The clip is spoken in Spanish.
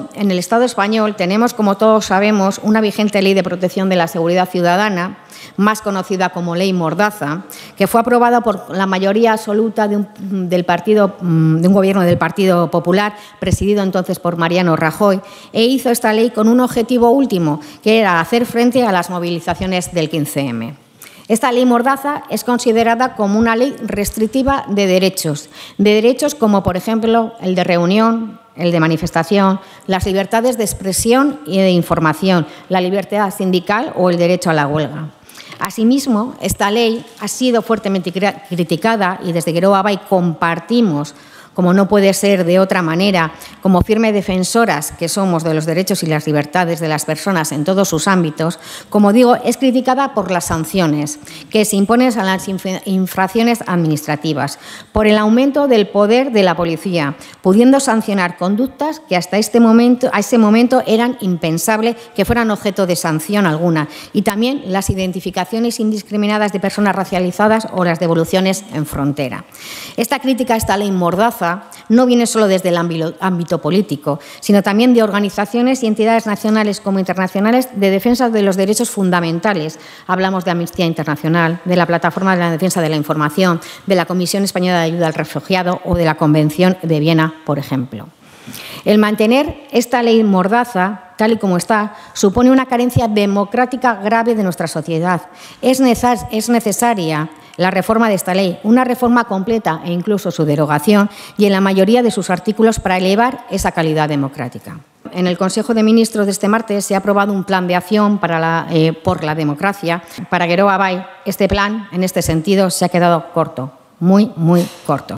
en el Estado español tenemos, como todos sabemos, una vigente Ley de Protección de la Seguridad Ciudadana, más conocida como Ley Mordaza, que fue aprobada por la mayoría absoluta de un gobierno del Partido Popular, presidido entonces por Mariano Rajoy, e hizo esta ley con un objetivo último, que era hacer frente a las movilizaciones del 15M. Esta ley Mordaza es considerada como una ley restrictiva de derechos como, por ejemplo, el de reunión, el de manifestación, las libertades de expresión y de información, la libertad sindical o el derecho a la huelga. Asimismo, esta ley ha sido fuertemente criticada y desde Geroa Bai compartimos, como no puede ser de otra manera, como firmes defensoras que somos de los derechos y las libertades de las personas en todos sus ámbitos, como digo, es criticada por las sanciones que se imponen a las infracciones administrativas, por el aumento del poder de la policía, pudiendo sancionar conductas que hasta ese momento eran impensables que fueran objeto de sanción alguna, y también las identificaciones indiscriminadas de personas racializadas o las devoluciones en frontera. Esta crítica a esta ley Mordaza no viene solo desde el ámbito político, sino también de organizaciones y entidades nacionales como internacionales de defensa de los derechos fundamentales. Hablamos de Amnistía Internacional, de la Plataforma de la Defensa de la Información, de la Comisión Española de Ayuda al Refugiado o de la Convención de Viena, por ejemplo. El mantener esta ley Mordaza, tal y como está, supone una carencia democrática grave de nuestra sociedad. Es necesaria la reforma de esta ley, una reforma completa e incluso su derogación y en la mayoría de sus artículos para elevar esa calidad democrática. En el Consejo de Ministros de este martes se ha aprobado un plan de acción por la democracia. Para Geroa Bai, este plan, en este sentido, se ha quedado corto, muy corto.